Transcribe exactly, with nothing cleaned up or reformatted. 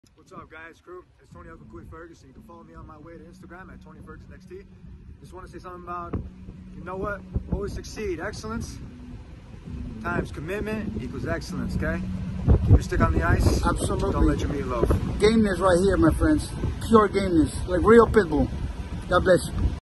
What's up, guys? Crew, it's Tony Ferguson. You can follow me on my way to Instagram at Tony Ferguson X T. Just want to say something about, you know what? Always succeed. Excellence times commitment equals excellence, okay? Keep your stick on the ice. Absolutely. Don't let your meat loaf. Gameness right here, my friends. Pure gameness. Like real Pitbull. God bless you.